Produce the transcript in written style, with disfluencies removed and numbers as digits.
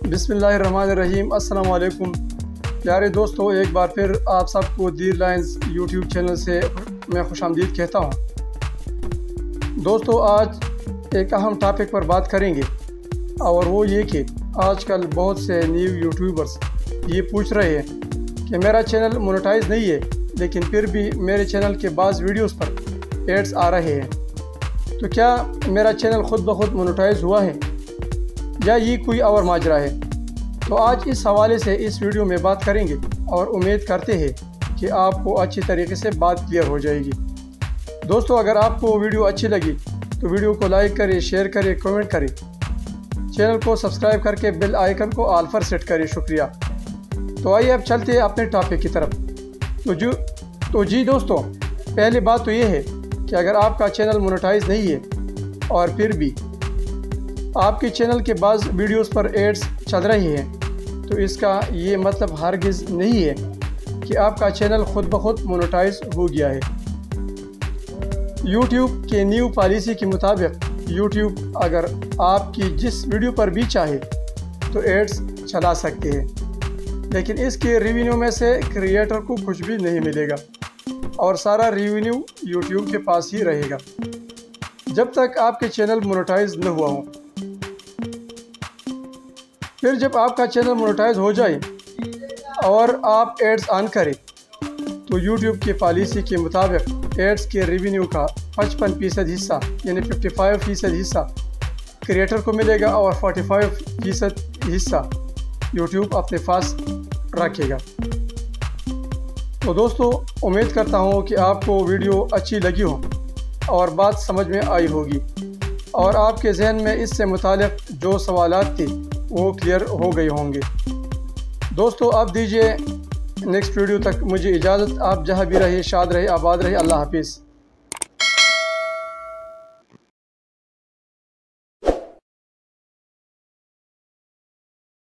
बिस्मिल्लाहिर्रहमानिर्रहीम। अस्सलाम वालेकुम प्यारे दोस्तों, एक बार फिर आप सबको दीर लाइन्स यूट्यूब चैनल से मैं खुशामदीद कहता हूँ। दोस्तों, आज एक अहम टॉपिक पर बात करेंगे और वो ये कि आजकल बहुत से न्यू यूट्यूबर्स ये पूछ रहे हैं कि मेरा चैनल मोनेटाइज नहीं है, लेकिन फिर भी मेरे चैनल के बाज़ वीडियोस पर एड्स आ रहे हैं। तो क्या मेरा चैनल खुद ब खुद मोनेटाइज हुआ है या ये कोई और माजरा है? तो आज इस हवाले से इस वीडियो में बात करेंगे और उम्मीद करते हैं कि आपको अच्छी तरीके से बात क्लियर हो जाएगी। दोस्तों, अगर आपको वीडियो अच्छी लगी तो वीडियो को लाइक करें, शेयर करें, कमेंट करें, चैनल को सब्सक्राइब करके बेल आइकन को ऑल पर सेट करें। शुक्रिया। तो आइए अब चलते हैं अपने टॉपिक की तरफ। तो जी दोस्तों, पहली बात तो ये है कि अगर आपका चैनल मोनेटाइज नहीं है और फिर भी आपके चैनल के बाज़ वीडियोस पर एड्स चल रही हैं, तो इसका ये मतलब हरगिज़ नहीं है कि आपका चैनल खुद ब खुद मोनेटाइज हो गया है। यूट्यूब के न्यू पॉलिसी के मुताबिक यूट्यूब अगर आपकी जिस वीडियो पर भी चाहे तो एड्स चला सकते हैं, लेकिन इसके रेवेन्यू में से क्रिएटर को कुछ भी नहीं मिलेगा और सारा रेवेन्यू यूट्यूब के पास ही रहेगा जब तक आपके चैनल मोनेटाइज न हुआ हो। फिर जब आपका चैनल मोनेटाइज हो जाए और आप एड्स ऑन करें तो यूट्यूब की पॉलिसी के मुताबिक एड्स के रेवेन्यू का 55% हिस्सा यानी 55% हिस्सा क्रिएटर को मिलेगा और 45% हिस्सा यूट्यूब अपने पास रखेगा। तो दोस्तों, उम्मीद करता हूँ कि आपको वीडियो अच्छी लगी हो और बात समझ में आई होगी और आपके जहन में इससे मुताल्लिक जो सवालात थे वो क्लियर हो गए होंगे। दोस्तों, अब दीजिए नेक्स्ट वीडियो तक मुझे इजाज़त। आप जहाँ भी रहिए शाद रहे, आबाद रहे। अल्लाह हाफिज़।